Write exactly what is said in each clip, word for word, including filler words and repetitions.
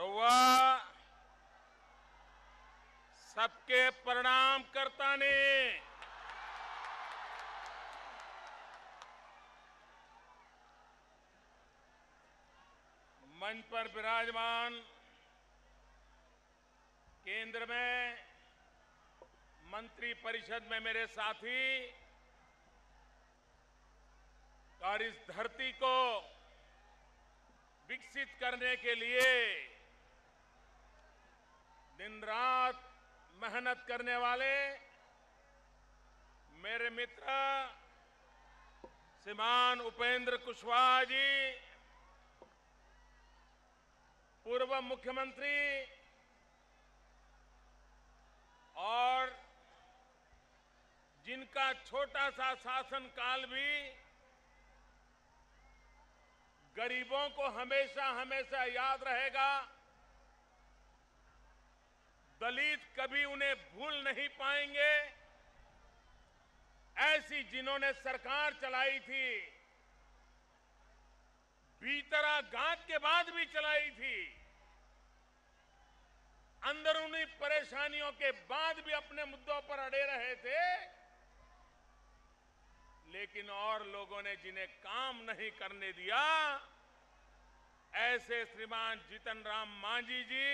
रउआ सबके प्रणाम करता ने मंच पर विराजमान केंद्र में मंत्री परिषद में मेरे साथी और इस धरती को विकसित करने के लिए दिन रात मेहनत करने वाले मेरे मित्र श्रीमान उपेंद्र कुशवाहा जी, पूर्व मुख्यमंत्री और जिनका छोटा सा शासनकाल भी गरीबों को हमेशा हमेशा याद रहेगा, दलित कभी उन्हें भूल नहीं पाएंगे, ऐसी जिन्होंने सरकार चलाई थी, भीतरा घात के बाद भी चलाई थी, अंदरूनी परेशानियों के बाद भी अपने मुद्दों पर अड़े रहे थे, लेकिन और लोगों ने जिन्हें काम नहीं करने दिया, ऐसे श्रीमान जीतन राम मांझी जी,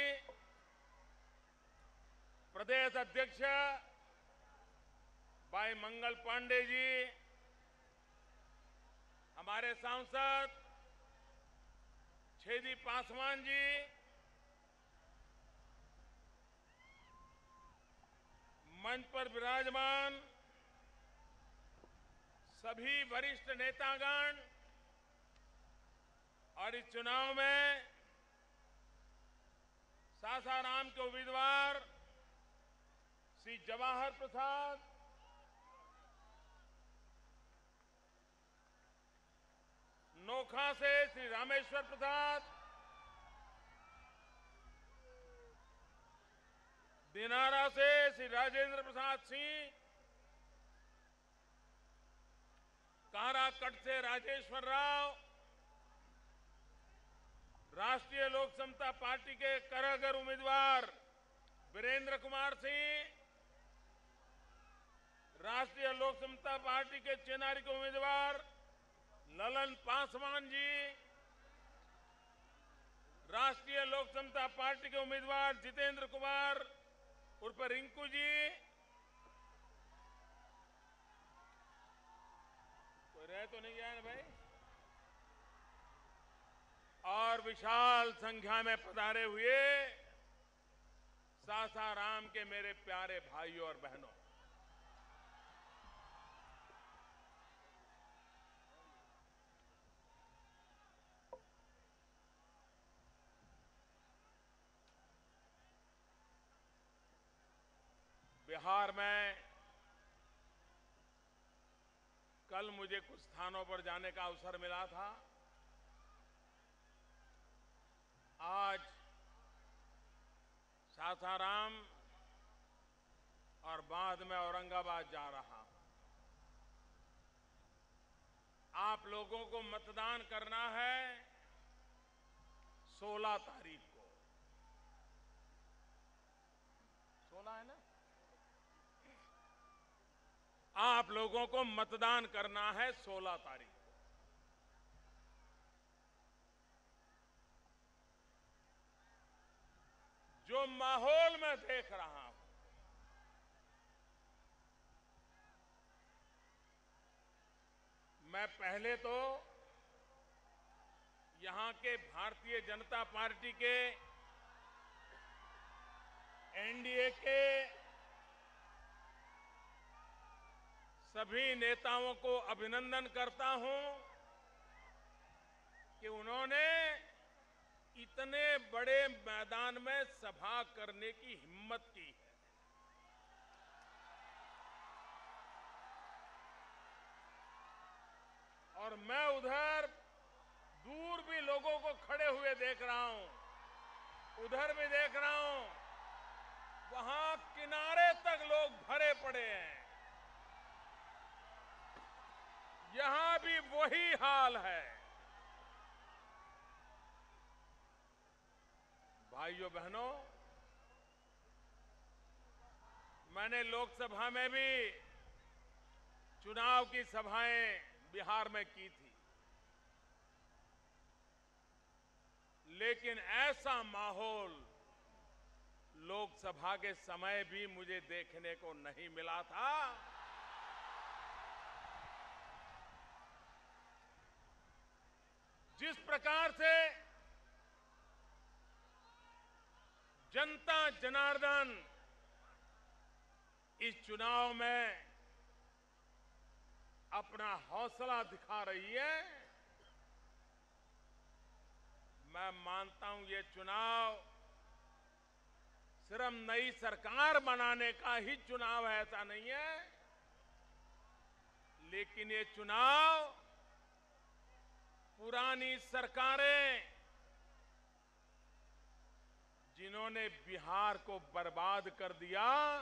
प्रदेश अध्यक्ष भाई मंगल पांडे जी, हमारे सांसद छेदी पासवान जी, मंच पर विराजमान सभी वरिष्ठ नेतागण और इस चुनाव में सासाराम के उम्मीदवार श्री जवाहर प्रसाद, नोखा से श्री रामेश्वर प्रसाद, दिनारा से श्री राजेंद्र प्रसाद सिंह, काराकट से राजेश्वर राव, राष्ट्रीय लोक समता पार्टी के करहगर उम्मीदवार वीरेंद्र कुमार सिंह, राष्ट्रीय लोक समता पार्टी के चेनारी के उम्मीदवार ललन पासवान जी, राष्ट्रीय लोक समता पार्टी के उम्मीदवार जितेंद्र कुमार उर्फ रिंकू जी, कोई रह तो नहीं गया है भाई, और विशाल संख्या में पधारे हुए सासाराम के मेरे प्यारे भाइयों और बहनों, बिहार में कल मुझे कुछ स्थानों पर जाने का अवसर मिला था। आज सासाराम और बाद में औरंगाबाद जा रहा हूं। आप लोगों को मतदान करना है सोलह तारीख को, सोलह है ना? आप लोगों को मतदान करना है सोलह तारीख को। जो माहौल मैं देख रहा हूं, मैं पहले तो यहां के भारतीय जनता पार्टी के एनडीए के सभी नेताओं को अभिनंदन करता हूं कि उन्होंने इतने बड़े मैदान में सभा करने की हिम्मत की है। और मैं उधर दूर भी लोगों को खड़े हुए देख रहा हूं, उधर भी देख रहा हूं, वहां किनारे तक लोग भरे पड़े हैं। यहां भी वही हाल है। भाइयों बहनों, मैंने लोकसभा में भी चुनाव की सभाएं बिहार में की थी, लेकिन ऐसा माहौल लोकसभा के समय भी मुझे देखने को नहीं मिला था। जिस प्रकार से जनता जनार्दन इस चुनाव में अपना हौसला दिखा रही है, मैं मानता हूं ये चुनाव सिर्फ नई सरकार बनाने का ही चुनाव है, ऐसा नहीं है, लेकिन ये चुनाव पुरानी सरकारें जिन्होंने बिहार को बर्बाद कर दिया,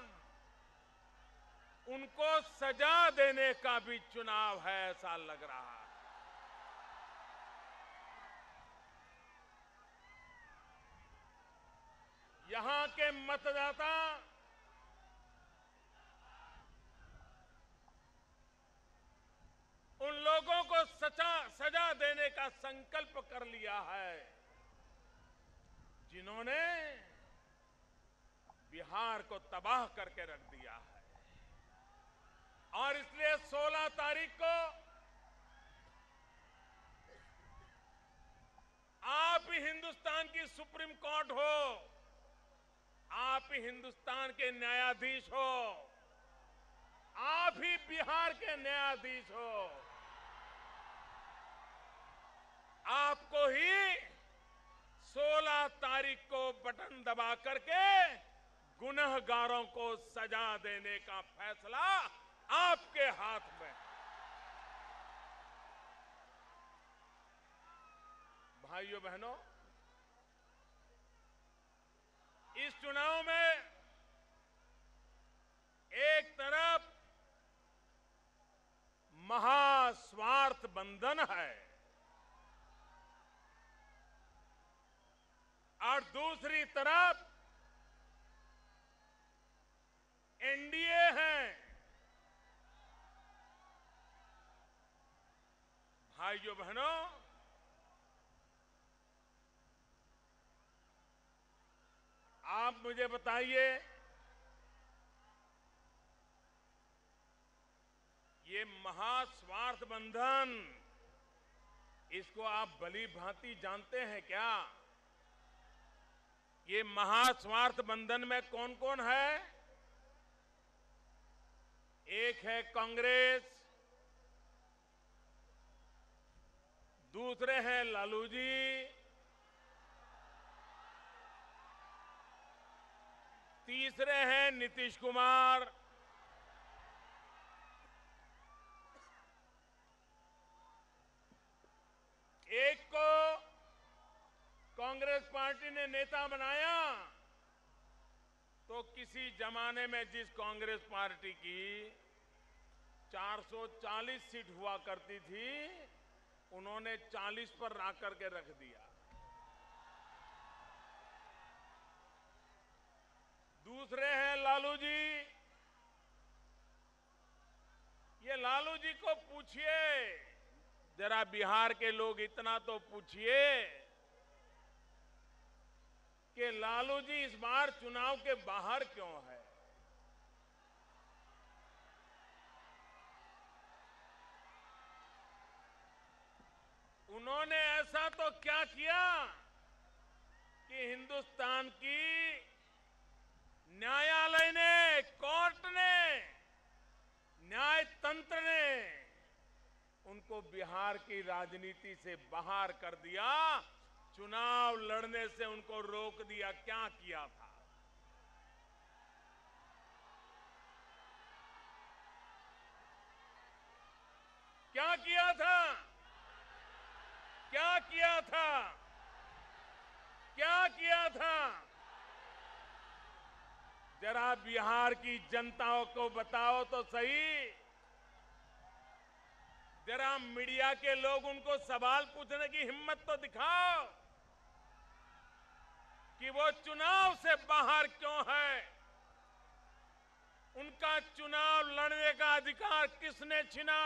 उनको सजा देने का भी चुनाव है, ऐसा लग रहा है। यहां के मतदाता उन लोगों को सजा सजा देने का संकल्प कर लिया है जिन्होंने बिहार को तबाह करके रख दिया है। और इसलिए सोलह तारीख को आप ही हिंदुस्तान की सुप्रीम कोर्ट हो, आप ही हिंदुस्तान के न्यायाधीश हो, आप ही बिहार के न्यायाधीश हो, आपको ही सोलह तारीख को बटन दबा करके गुनहगारों को सजा देने का फैसला आपके हाथ में। भाइयों बहनों, इस चुनाव में एक तरफ महास्वार्थ बंधन है और दूसरी तरफ एनडीए है। भाइयों बहनों, आप मुझे बताइए, ये महास्वार्थ बंधन, इसको आप भली भांति जानते हैं क्या? ये महास्वार्थ बंधन में कौन कौन है? एक है कांग्रेस, दूसरे हैं लालू जी, तीसरे हैं नीतीश कुमार, एक को कांग्रेस पार्टी ने नेता बनाया तो किसी जमाने में जिस कांग्रेस पार्टी की चार सौ चालीस सीट हुआ करती थी, उन्होंने चालीस पर ला करके रख दिया। दूसरे हैं लालू जी। ये लालू जी को पूछिए, जरा बिहार के लोग इतना तो पूछिए कि लालू जी इस बार चुनाव के बाहर क्यों है? उन्होंने ऐसा तो क्या किया कि हिंदुस्तान की न्यायालय ने, कोर्ट ने, न्यायतंत्र ने उनको बिहार की राजनीति से बाहर कर दिया, चुनाव लड़ने से उनको रोक दिया। क्या किया था? क्या किया था? क्या किया था? क्या किया था? जरा बिहार की जनताओं को बताओ तो सही। जरा मीडिया के लोग उनको सवाल पूछने की हिम्मत तो दिखाओ। कि वो चुनाव से बाहर क्यों है, उनका चुनाव लड़ने का अधिकार किसने छीना,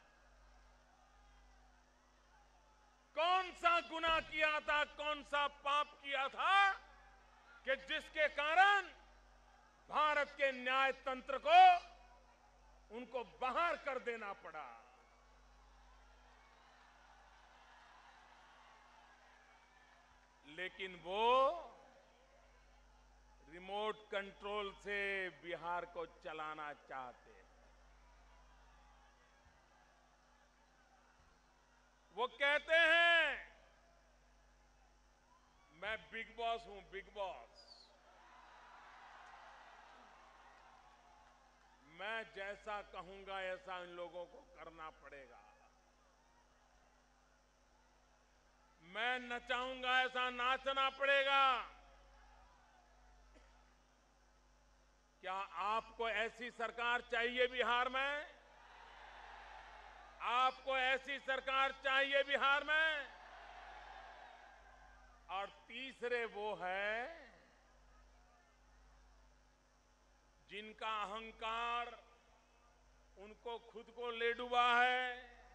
कौन सा गुनाह किया था, कौन सा पाप किया था कि जिसके कारण भारत के न्याय तंत्र को उनको बाहर कर देना पड़ा। लेकिन वो रिमोट कंट्रोल से बिहार को चलाना चाहते हैं। वो कहते हैं मैं बिग बॉस हूं, बिग बॉस, मैं जैसा कहूंगा ऐसा इन लोगों को करना पड़ेगा, मैं नचाऊंगा ऐसा नाचना पड़ेगा। क्या आपको ऐसी सरकार चाहिए बिहार में? आपको ऐसी सरकार चाहिए बिहार में? और तीसरे वो है जिनका अहंकार उनको खुद को ले डूबा है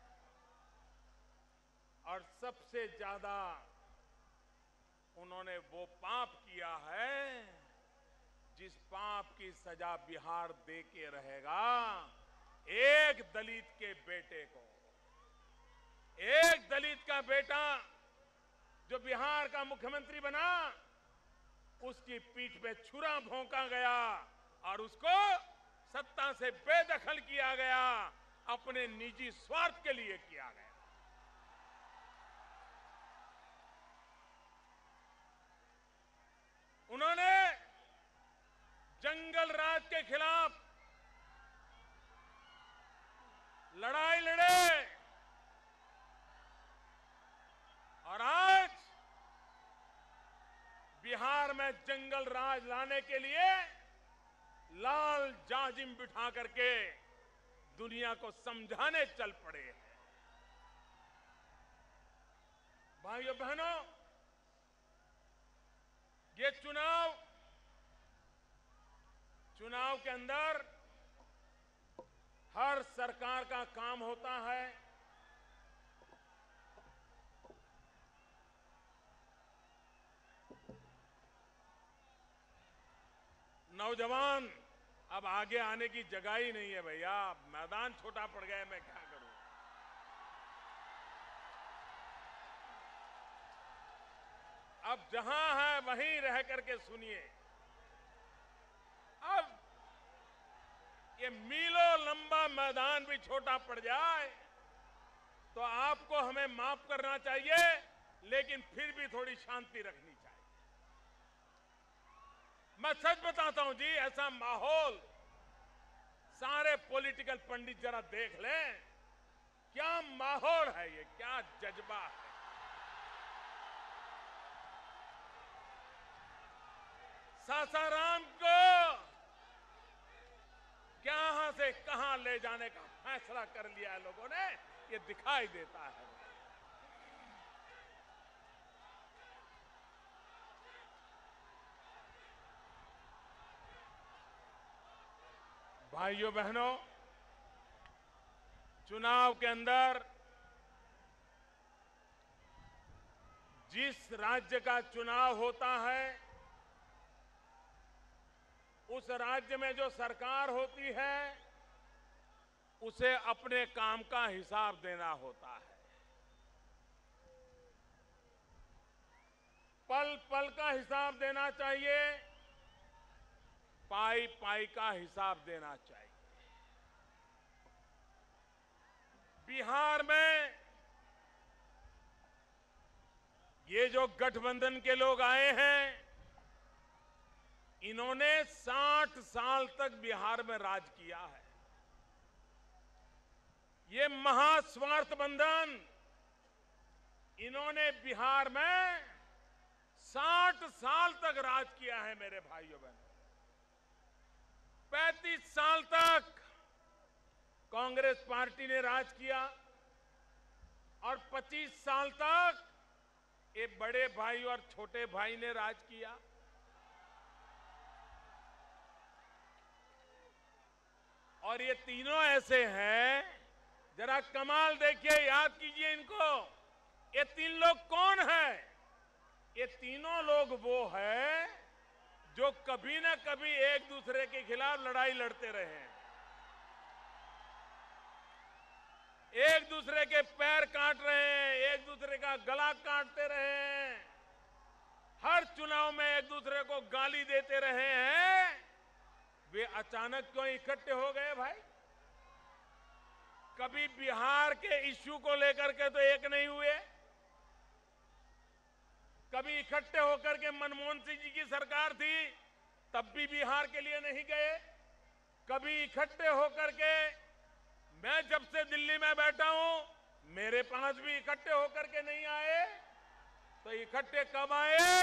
और सबसे ज्यादा उन्होंने वो पाप किया है जिस पाप की सजा बिहार दे के रहेगा एक दलित के बेटे को। एक दलित का बेटा जो बिहार का मुख्यमंत्री बना, उसकी पीठ पे छुरा भोंका गया और उसको सत्ता से बेदखल किया गया, अपने निजी स्वार्थ के लिए किया गया। उन्होंने जंगल राज के खिलाफ लड़ाई लड़े और आज बिहार में जंगल राज लाने के लिए लाल जाजिम बिठा करके दुनिया को समझाने चल पड़े हैं। भाइयों बहनों, ये चुनाव चुनाव के अंदर हर सरकार का काम होता है नौजवान अब आगे आने की जगह ही नहीं है भैया, मैदान छोटा पड़ गया है, मैं क्या करूं। अब जहां है वहीं रह करके सुनिए। अब ये मीलों लंबा मैदान भी छोटा पड़ जाए तो आपको हमें माफ करना चाहिए, लेकिन फिर भी थोड़ी शांति रखनी चाहिए। मैं सच बताता हूं जी, ऐसा माहौल सारे पॉलिटिकल पंडित जरा देख लें, क्या माहौल है ये, क्या जज्बा है। सासाराम को कहां से कहां ले जाने का फैसला कर लिया है लोगों ने, ये दिखाई देता है। भाइयों बहनों, चुनाव के अंदर जिस राज्य का चुनाव होता है उस राज्य में जो सरकार होती है उसे अपने काम का हिसाब देना होता है। पल पल का हिसाब देना चाहिए, पाई पाई का हिसाब देना चाहिए। बिहार में ये जो गठबंधन के लोग आए हैं, इन्होंने साठ साल तक बिहार में राज किया है। ये महास्वार्थ बंधन, इन्होंने बिहार में साठ साल तक राज किया है मेरे भाइयों बहनों। पैंतीस साल तक कांग्रेस पार्टी ने राज किया और पच्चीस साल तक ये बड़े भाई और छोटे भाई ने राज किया। और ये तीनों ऐसे हैं, जरा कमाल देखिए, याद कीजिए इनको। ये तीन लोग कौन हैं? ये तीनों लोग वो हैं जो कभी ना कभी एक दूसरे के खिलाफ लड़ाई लड़ते रहे हैं, एक दूसरे के पैर काट रहे हैं, एक दूसरे का गला काटते रहे हैं, हर चुनाव में एक दूसरे को गाली देते रहे हैं। वे अचानक क्यों इकट्ठे हो गए भाई? कभी बिहार के इश्यू को लेकर के तो एक नहीं हुए, कभी इकट्ठे होकर के मनमोहन सिंह जी की सरकार थी तब भी बिहार के लिए नहीं गए, कभी इकट्ठे होकर के मैं जब से दिल्ली में बैठा हूं मेरे पास भी इकट्ठे होकर के नहीं आए। तो इकट्ठे कब आए?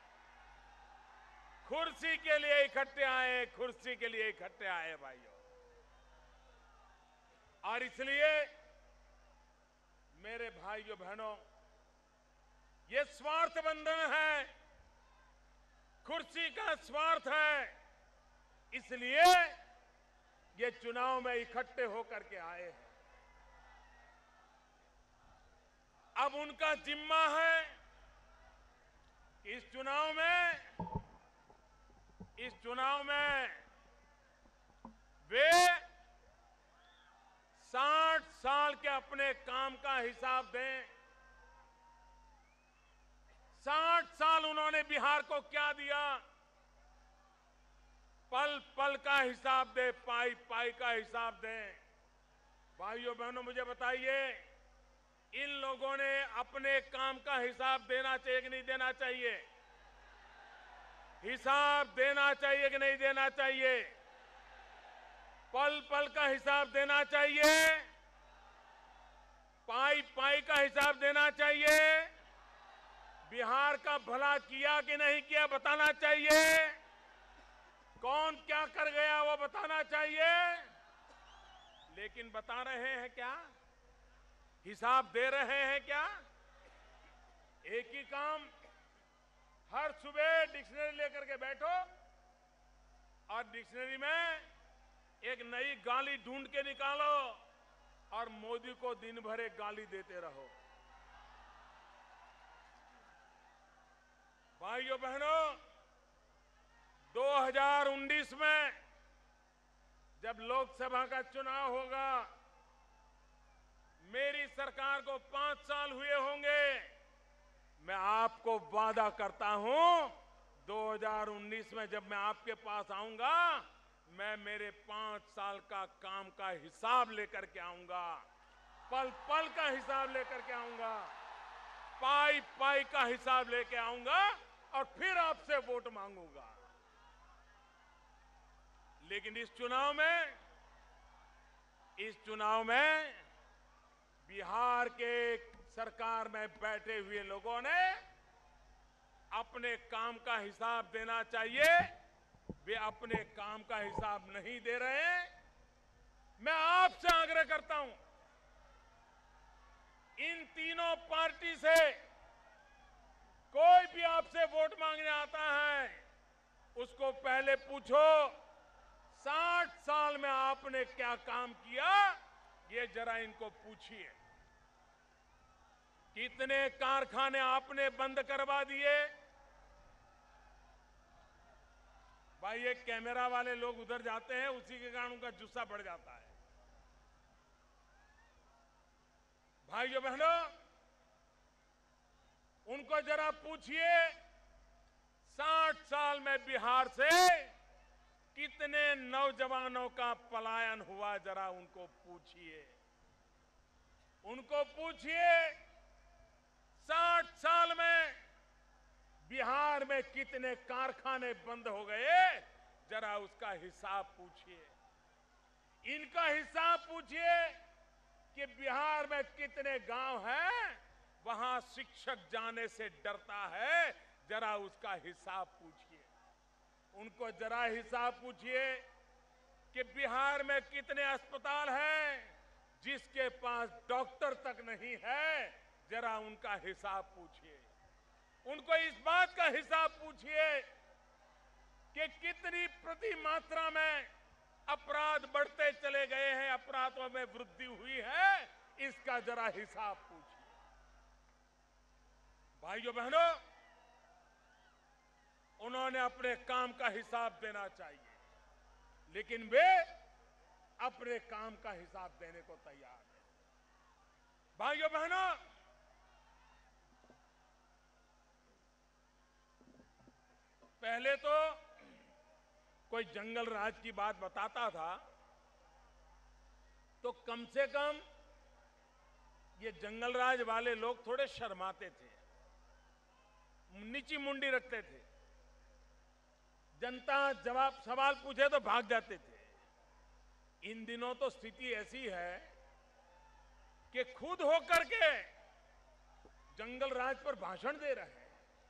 कुर्सी के लिए इकट्ठे आए, कुर्सी के लिए इकट्ठे आए भाइयों। और इसलिए मेरे भाइयों बहनों, ये स्वार्थ बंधन है, कुर्सी का स्वार्थ है, इसलिए ये चुनाव में इकट्ठे होकर के आए हैं। अब उनका जिम्मा है कि इस चुनाव में इस चुनाव में वे साठ साल के अपने काम का हिसाब दें। साठ साल उन्होंने बिहार को क्या दिया, पल पल का हिसाब दे, पाई पाई का हिसाब दें। भाइयों बहनों, मुझे बताइए, इन लोगों ने अपने काम का हिसाब देना चाहिए कि नहीं देना चाहिए? हिसाब देना चाहिए कि नहीं देना चाहिए? पल पल का हिसाब देना चाहिए, पाई पाई का हिसाब देना चाहिए, बिहार का भला किया कि नहीं किया बताना चाहिए, कौन क्या कर गया वो बताना चाहिए। लेकिन बता रहे हैं क्या? हिसाब दे रहे हैं क्या? एक ही काम, हर सुबह डिक्शनरी लेकर के बैठो और डिक्शनरी में एक नई गाली ढूंढ के निकालो और मोदी को दिन भर एक गाली देते रहो। भाइयों बहनों, दो हज़ार उन्नीस में जब लोकसभा का चुनाव होगा, मेरी सरकार को पांच साल हुए होंगे। मैं आपको वादा करता हूं, दो हज़ार उन्नीस में जब मैं आपके पास आऊंगा, मैं मेरे पांच साल का काम का हिसाब लेकर के आऊंगा, पल पल का हिसाब लेकर के आऊंगा, पाई पाई का हिसाब लेके आऊंगा और फिर आपसे वोट मांगूंगा। लेकिन इस चुनाव में इस चुनाव में बिहार के सरकार में बैठे हुए लोगों ने अपने काम का हिसाब देना चाहिए, वे अपने काम का हिसाब नहीं दे रहे हैं। मैं आपसे आग्रह करता हूं, इन तीनों पार्टी से कोई भी आपसे वोट मांगने आता है, उसको पहले पूछो साठ साल में आपने क्या काम किया, ये जरा इनको पूछिए। कितने कारखाने आपने बंद करवा दिए? भाई, ये कैमरा वाले लोग उधर जाते हैं, उसी के कारण उनका जुस्सा बढ़ जाता है। भाइयों बहनों, उनको जरा पूछिए, साठ साल में बिहार से कितने नौजवानों का पलायन हुआ, जरा उनको पूछिए। उनको पूछिए, साठ साल में बिहार में कितने कारखाने बंद हो गए, जरा उसका हिसाब पूछिए। इनका हिसाब पूछिए कि बिहार में कितने गांव हैं वहां शिक्षक जाने से डरता है, जरा उसका हिसाब पूछिए। उनको जरा हिसाब पूछिए कि बिहार में कितने अस्पताल हैं जिसके पास डॉक्टर तक नहीं है, जरा उनका हिसाब पूछिए। उनको इस बात का हिसाब पूछिए कि कितनी प्रति मात्रा में अपराध बढ़ते चले गए हैं, अपराधों में वृद्धि हुई है, इसका जरा हिसाब पूछिए। भाइयों बहनों, उन्होंने अपने काम का हिसाब देना चाहिए, लेकिन वे अपने काम का हिसाब देने को तैयार हैं। भाइयों बहनों, पहले तो कोई जंगल राज की बात बताता था तो कम से कम ये जंगल राज वाले लोग थोड़े शर्माते थे, नीची मुंडी रखते थे। जनता जवाब सवाल पूछे तो भाग जाते थे। इन दिनों तो स्थिति ऐसी है कि खुद होकर के जंगल राज पर भाषण दे रहे हैं।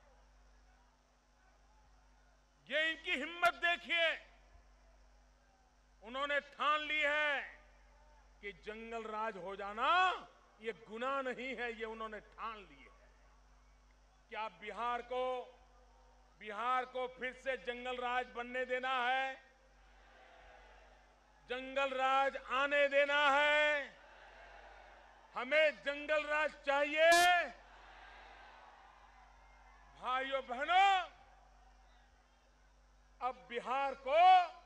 ये इनकी हिम्मत देखिए। उन्होंने ठान ली है कि जंगल राज हो जाना ये गुनाह नहीं है, ये उन्होंने ठान ली है। क्या बिहार को बिहार को फिर से जंगल राज बनने देना है? जंगल राज आने देना है? हमें जंगल राज चाहिए। भाइयों बहनों, अब बिहार को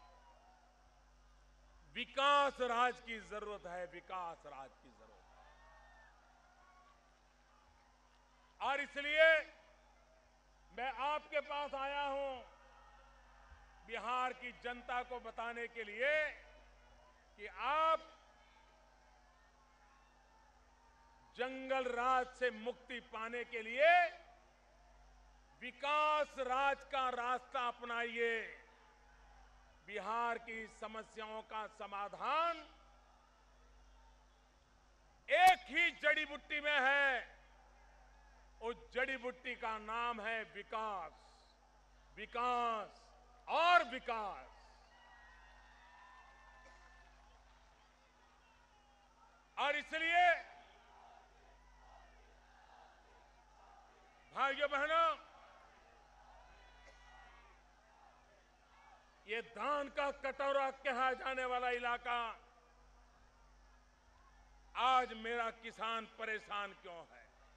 विकास राज की जरूरत है, विकास राज की जरूरत है। और इसलिए मैं आपके पास आया हूं बिहार की जनता को बताने के लिए कि आप जंगल राज से मुक्ति पाने के लिए विकास राज का रास्ता अपनाइए। बिहार की समस्याओं का समाधान एक ही जड़ी बूटी में है। उस जड़ी बूटी का नाम है विकास, विकास और विकास। और इसलिए भाइयों बहनों, ये धान का कटोरा कहा जाने वाला इलाका आज मेरा किसान परेशान क्यों है?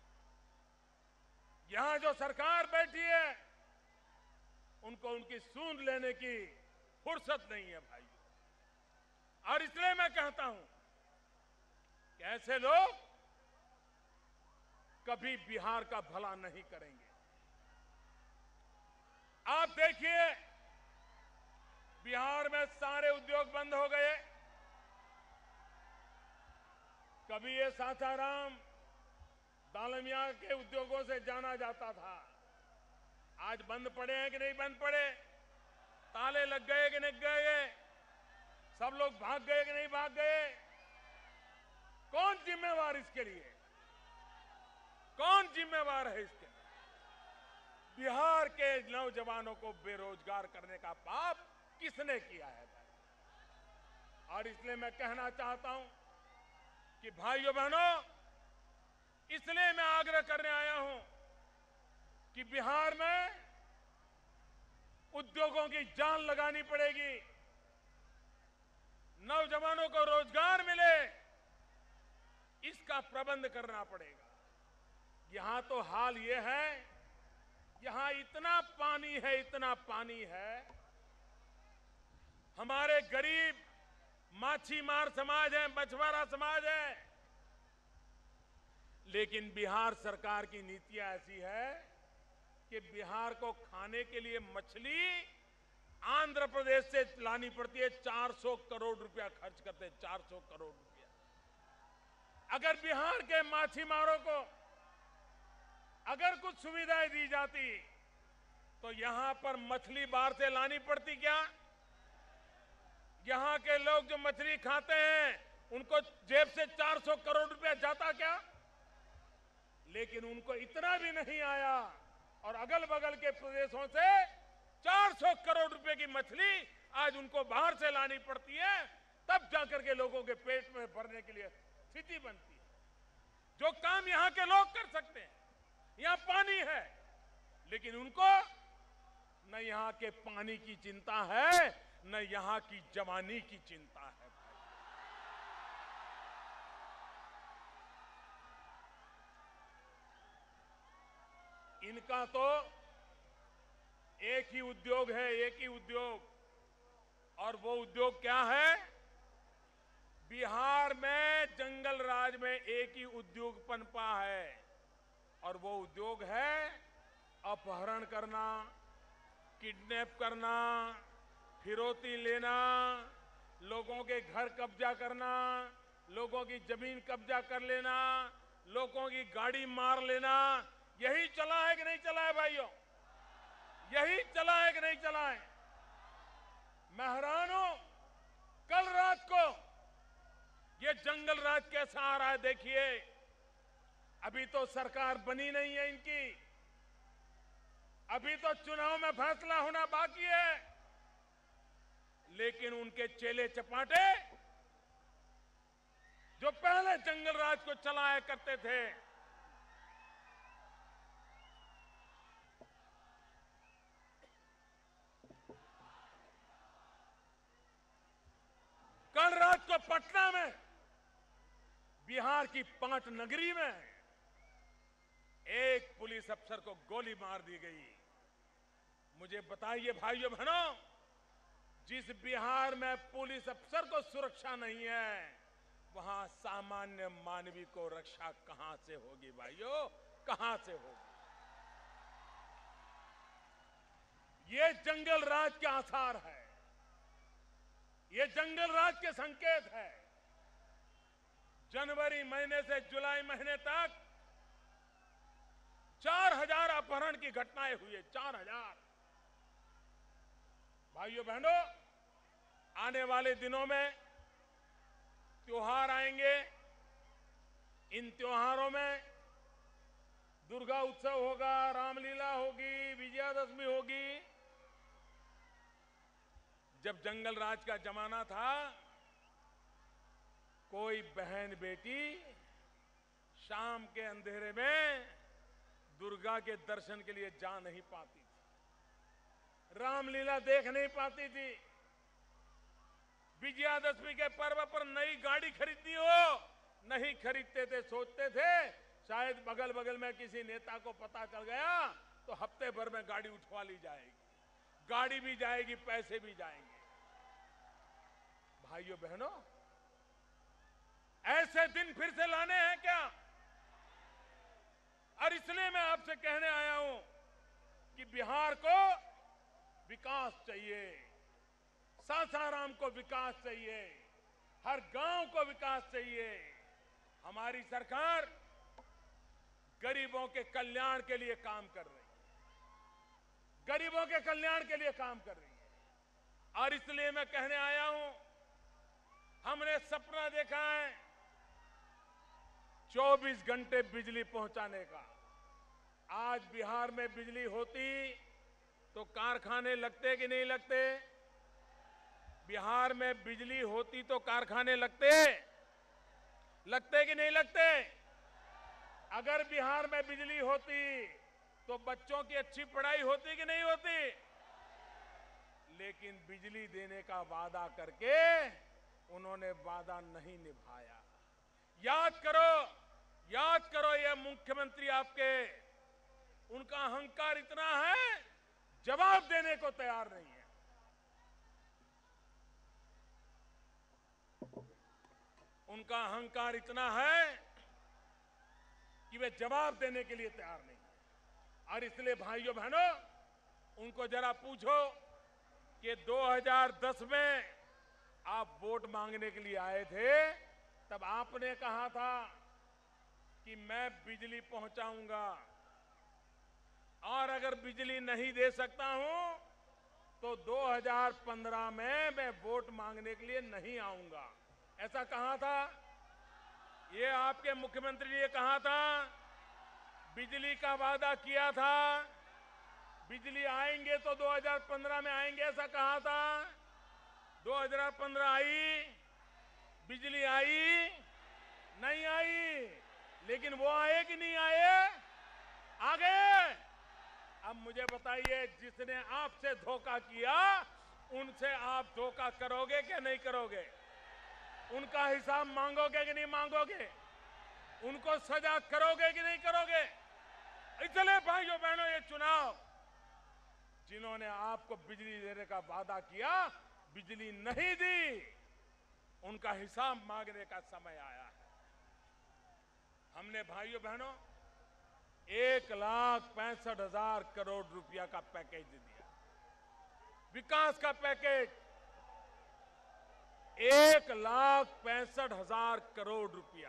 यहां जो सरकार बैठी है उनको उनकी सूंद लेने की फुर्सत नहीं है भाइयों। और इसलिए मैं कहता हूं कि ऐसे लोग कभी बिहार का भला नहीं करेंगे। आप देखिए, बिहार में सारे उद्योग बंद हो गए। कभी ये सासाराम दालमिया के उद्योगों से जाना जाता था, आज बंद पड़े हैं कि नहीं बंद पड़े? ताले लग गए कि नहीं गए? सब लोग भाग गए कि नहीं भाग गए? कौन जिम्मेवार इसके लिए? कौन जिम्मेवार है इसके लिए? बिहार के नौजवानों को बेरोजगार करने का पाप किसने किया है भाई? और इसलिए मैं कहना चाहता हूं कि भाइयों बहनों, इसलिए मैं आग्रह करने आया हूं कि बिहार में उद्योगों की जान लगानी पड़ेगी, नौजवानों को रोजगार मिले, इसका प्रबंध करना पड़ेगा। यहां तो हाल ये है, यहां इतना पानी है, इतना पानी है, हमारे गरीब माछीमार समाज है, मछुआरा समाज है, लेकिन बिहार सरकार की नीतियां ऐसी है कि बिहार को खाने के लिए मछली आंध्र प्रदेश से लानी पड़ती है। चार सौ करोड़ रुपया खर्च करते हैं, चार सौ करोड़ रुपया। अगर बिहार के माछीमारों को अगर कुछ सुविधाएं दी जाती तो यहां पर मछली बाहर से लानी पड़ती क्या? यहां के लोग जो मछली खाते हैं उनको जेब से चार सौ करोड़ रुपया जाता क्या? लेकिन उनको इतना भी नहीं आया और अगल बगल के प्रदेशों से चार सौ करोड़ रुपए की मछली आज उनको बाहर से लानी पड़ती है, तब जाकर के लोगों के पेट में भरने के लिए स्थिति बनती है। जो काम यहां के लोग कर सकते हैं, यहां पानी है, लेकिन उनको न यहां के पानी की चिंता है, न यहां की जवानी की चिंता है। इनका तो एक ही उद्योग है, एक ही उद्योग, और वो उद्योग क्या है? बिहार में जंगल राज में एक ही उद्योग पनपा है, और वो उद्योग है अपहरण करना, किडनैप करना, फिरौती लेना, लोगों के घर कब्जा करना, लोगों की जमीन कब्जा कर लेना, लोगों की गाड़ी मार लेना। यही चला है कि नहीं चला है भाइयों? यही चला है कि नहीं चला है? मैं हैरान हूं, कल रात को ये जंगल राज कैसा आ रहा है देखिए। अभी तो सरकार बनी नहीं है इनकी, अभी तो चुनाव में फैसला होना बाकी है, लेकिन उनके चेले चपाटे जो पहले जंगल राज को चलाया करते थे, कल रात को पटना में, बिहार की पाट नगरी में एक पुलिस अफसर को गोली मार दी गई। मुझे बताइए भाइयों बहनों, जिस बिहार में पुलिस अफसर को सुरक्षा नहीं है, वहां सामान्य मानवी को रक्षा कहां से होगी भाइयों? कहां से होगी? ये जंगल राज के आसार है, ये जंगल राज के संकेत है। जनवरी महीने से जुलाई महीने तक चार हजार अपहरण की घटनाएं हुई है। चार हजार। भाइयों बहनों, आने वाले दिनों में त्योहार आएंगे। इन त्योहारों में दुर्गा उत्सव होगा, रामलीला होगी, विजयादशमी होगी। जब जंगल राज का जमाना था, कोई बहन बेटी शाम के अंधेरे में दुर्गा के दर्शन के लिए जा नहीं पाती थी, रामलीला देख नहीं पाती थी। विजयादशमी के पर्व पर नई गाड़ी खरीदनी हो, नहीं खरीदते थे। सोचते थे शायद बगल बगल में किसी नेता को पता चल गया तो हफ्ते भर में गाड़ी उठवा ली जाएगी, गाड़ी भी जाएगी, पैसे भी जाएंगे। भाइयों बहनों, ऐसे दिन फिर से लाने हैं क्या? और इसलिए मैं आपसे कहने आया हूं कि बिहार को विकास चाहिए, सासाराम को विकास चाहिए, हर गांव को विकास चाहिए। हमारी सरकार गरीबों के कल्याण के लिए काम कर रही है, गरीबों के कल्याण के लिए काम कर रही है। और इसलिए मैं कहने आया हूं, हमने सपना देखा है चौबीस घंटे बिजली पहुंचाने का। आज बिहार में बिजली होती तो कारखाने लगते कि नहीं लगते? बिहार में बिजली होती तो कारखाने लगते लगते कि नहीं लगते? अगर बिहार में बिजली होती तो बच्चों की अच्छी पढ़ाई होती कि नहीं होती? लेकिन बिजली देने का वादा करके उन्होंने वादा नहीं निभाया। याद करो, याद करो, ये मुख्यमंत्री आपके, उनका अहंकार इतना है, जवाब देने को तैयार नहीं है। उनका अहंकार इतना है कि वे जवाब देने के लिए तैयार नहीं है। और इसलिए भाइयों बहनों, उनको जरा पूछो कि दो हज़ार दस में आप वोट मांगने के लिए आए थे, तब आपने कहा था कि मैं बिजली पहुंचाऊंगा, और अगर बिजली नहीं दे सकता हूं तो दो हज़ार पंद्रह में मैं वोट मांगने के लिए नहीं आऊंगा, ऐसा कहा था। ये आपके मुख्यमंत्री ने कहा था, बिजली का वादा किया था, बिजली आएंगे तो दो हज़ार पंद्रह में आएंगे, ऐसा कहा था। दो हज़ार पंद्रह आई, बिजली आई नहीं आई, लेकिन वो आए कि नहीं आए? आ गए। अब मुझे बताइए, जिसने आपसे धोखा किया उनसे आप धोखा करोगे कि नहीं करोगे? उनका हिसाब मांगोगे कि नहीं मांगोगे? उनको सजा करोगे कि नहीं करोगे? इसलिए भाइयों बहनों, ये चुनाव जिन्होंने आपको बिजली देने का वादा किया, बिजली नहीं दी, उनका हिसाब मांगने का समय आया है। हमने भाइयों बहनों एक लाख पैंसठ हजार करोड़ रुपया का पैकेज दिया, विकास का पैकेज एक लाख पैंसठ हजार करोड़ रुपया।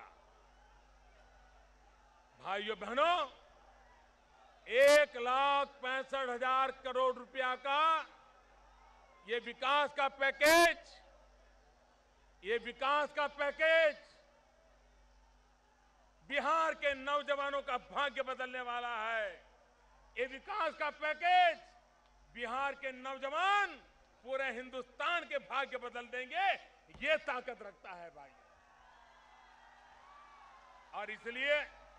भाइयों बहनों, एक लाख पैंसठ हजार करोड़ रुपया का ये विकास का पैकेज, ये विकास का पैकेज बिहार के नौजवानों का भाग्य बदलने वाला है। ये विकास का पैकेज बिहार के नौजवान पूरे हिंदुस्तान के भाग्य बदल देंगे, ये ताकत रखता है भाई। और इसलिए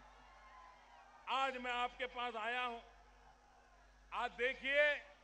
आज मैं आपके पास आया हूं। आज देखिए,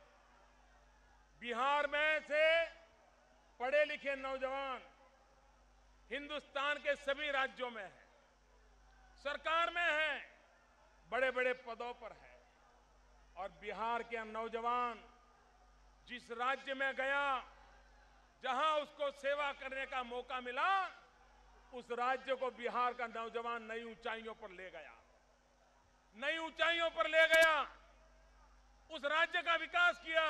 बिहार में से पढ़े लिखे नौजवान हिंदुस्तान के सभी राज्यों में हैं, सरकार में हैं, बड़े बड़े पदों पर हैं। और बिहार के नौजवान जिस राज्य में गया, जहां उसको सेवा करने का मौका मिला, उस राज्य को बिहार का नौजवान नई ऊंचाइयों पर ले गया, नई ऊंचाइयों पर ले गया, उस राज्य का विकास किया।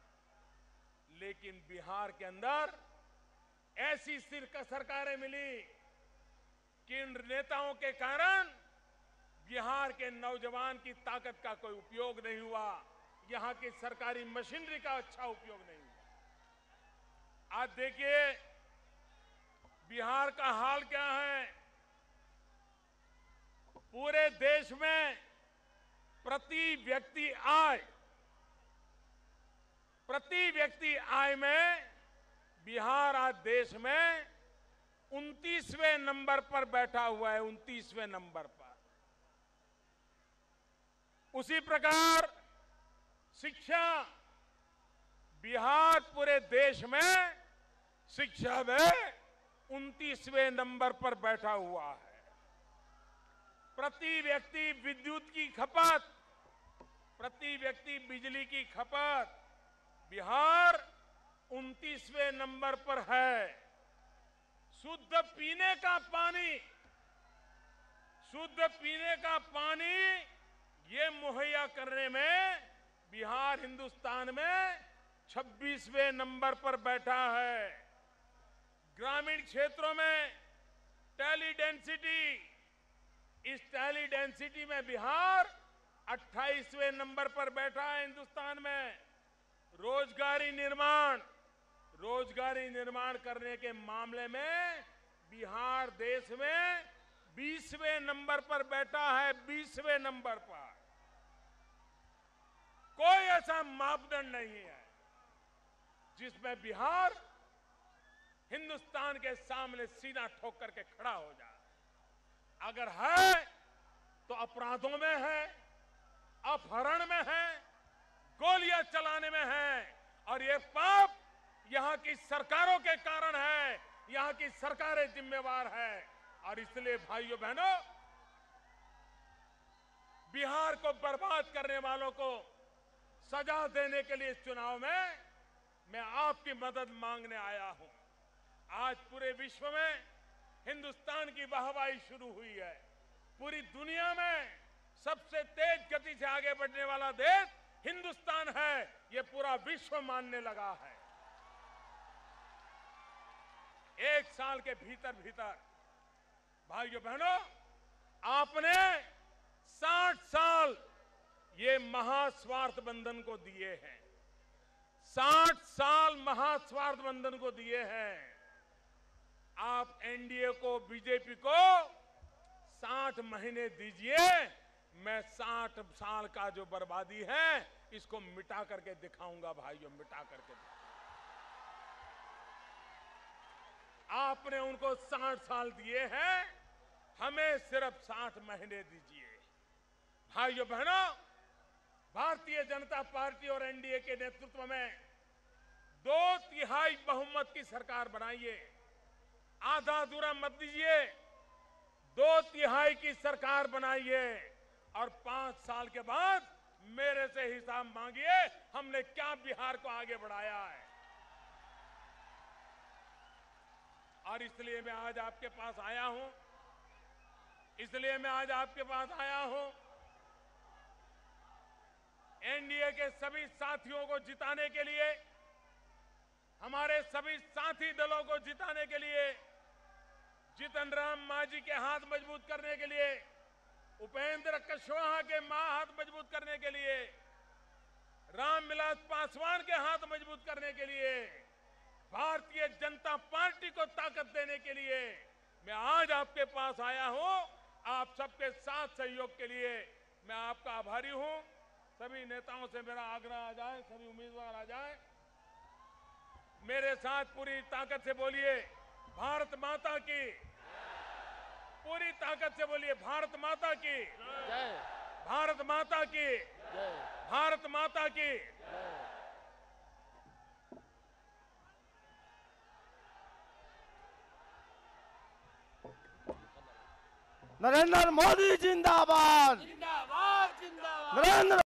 लेकिन बिहार के अंदर ऐसी सरकारें मिली कि इन नेताओं के कारण बिहार के नौजवान की ताकत का कोई उपयोग नहीं हुआ, यहां की सरकारी मशीनरी का अच्छा उपयोग नहीं हुआ। आज देखिए बिहार का हाल क्या है। पूरे देश में प्रति व्यक्ति आय प्रति व्यक्ति आय में बिहार आज देश में उनतीसवें नंबर पर बैठा हुआ है, उनतीसवें नंबर पर। उसी प्रकार शिक्षा, बिहार पूरे देश में शिक्षा में उनतीसवें नंबर पर बैठा हुआ है। प्रति व्यक्ति विद्युत की खपत, प्रति व्यक्ति बिजली की खपत बिहार उनतीसवें नंबर पर है। शुद्ध पीने का पानी, शुद्ध पीने का पानी ये मुहैया करने में बिहार हिंदुस्तान में छब्बीसवें नंबर पर बैठा है। ग्रामीण क्षेत्रों में टेली डेंसिटी, इस टेली डेंसिटी में बिहार अट्ठाईसवें नंबर पर बैठा है हिंदुस्तान में। रोजगारी निर्माण, रोजगारी निर्माण करने के मामले में बिहार देश में बीसवें नंबर पर बैठा है, बीसवें नंबर पर। कोई ऐसा मापदंड नहीं है जिसमें बिहार हिंदुस्तान के सामने सीना ठोक करके खड़ा हो जाए। अगर है तो अपराधों में है, अपहरण में है, गोलियां चलाने में है। और ये पाप यहां की सरकारों के कारण है, यहां की सरकारें जिम्मेवार है। और इसलिए भाइयों बहनों, बिहार को बर्बाद करने वालों को सजा देने के लिए इस चुनाव में मैं आपकी मदद मांगने आया हूं। आज पूरे विश्व में हिंदुस्तान की वाहवाही शुरू हुई है। पूरी दुनिया में सबसे तेज गति से आगे बढ़ने वाला देश हिंदुस्तान है, ये पूरा विश्व मानने लगा है। एक साल के भीतर भीतर भाइयों बहनों, आपने साठ साल ये महास्वार्थ बंधन को दिए हैं, साठ साल महास्वार्थ बंधन को दिए हैं। आप एनडीए को, बीजेपी को साठ महीने दीजिए, मैं साठ साल का जो बर्बादी है इसको मिटा करके दिखाऊंगा भाइयों, मिटा करके दिखाऊंगा। आपने उनको साठ साल दिए हैं, हमें सिर्फ साठ महीने दीजिए। भाइयों बहनों, भारतीय जनता पार्टी और एनडीए के नेतृत्व में दो तिहाई बहुमत की सरकार बनाइए, आधा अधूरा मत दीजिए, दो तिहाई की सरकार बनाइए और पांच साल के बाद मेरे से हिसाब मांगिए हमने क्या बिहार को आगे बढ़ाया है। और इसलिए मैं आज आपके पास आया हूं, इसलिए मैं आज आपके पास आया हूं, एनडीए के सभी साथियों को जिताने के लिए, हमारे सभी साथी दलों को जिताने के लिए, जीतन राम मांझी के हाथ मजबूत करने के लिए, उपेंद्र कुशवाहा के मां हाथ मजबूत करने के लिए, रामविलास पासवान के हाथ मजबूत करने के लिए, भारतीय जनता पार्टी को ताकत देने के लिए मैं आज आपके पास आया हूं। आप सबके साथ सहयोग के लिए मैं आपका आभारी हूं। सभी नेताओं से मेरा आग्रह आ जाए, सभी उम्मीदवार आ जाए, मेरे साथ पूरी ताकत से बोलिए भारत माता की, पूरी ताकत से बोलिए भारत माता की जय, भारत माता की जय, भारत माता की जय। नरेंद्र मोदी जिंदाबाद, जिंदाबाद जिंदाबाद। नरेंद्र